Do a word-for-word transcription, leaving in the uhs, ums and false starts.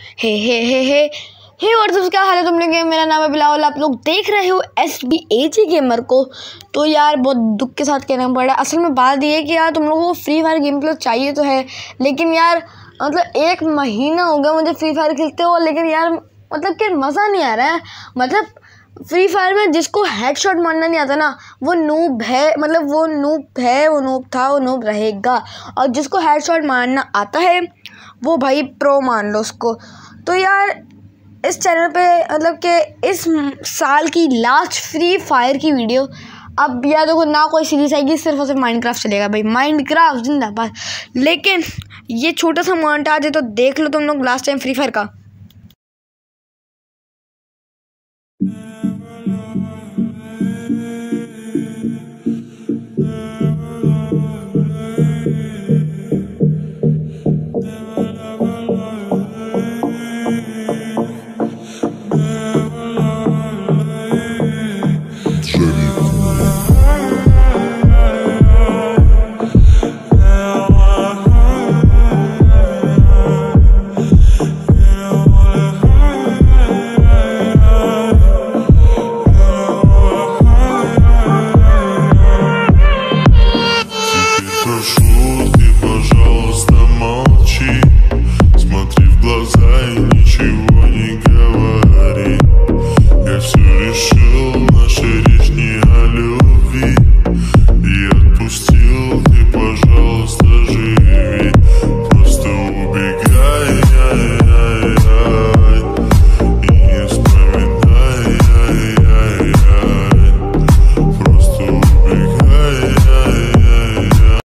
हे हे हे हे हे WhatsApp, क्या हाल है तुम लोग? मेरा नाम है बिलावल, आप लोग देख रहे हो S B A G gamer को। तो यार बहुत दुख के साथ कहना पड़ा, असल में बात ये है कि यार तुम लोगों को फ्री फायर गेम प्ले चाहिए तो है, लेकिन यार मतलब एक महीना हो गया मुझे फ्री फायर खेलते हो, लेकिन यार मतलब कि मज़ा नहीं आ रहा है। मतलब फ्री फायर में जिसको हेडशॉट मारना नहीं आता ना वो नूब है, मतलब वो नूब है, वो नूब था, वो नूब रहेगा। और जिसको हेडशॉट मारना आता है वो भाई प्रो मान लो उसको। तो यार इस चैनल पे मतलब कि इस साल की लास्ट फ्री फायर की वीडियो अब यार देखो ना कोई सीरीज आएगी, सिर्फ और सिर्फ माइनक्राफ्ट चलेगा भाई, माइनक्राफ्ट जिंदाबाद। लेकिन ये छोटा सा मोन्टाज है तो देख लो तुम लोग लास्ट टाइम फ्री फायर का।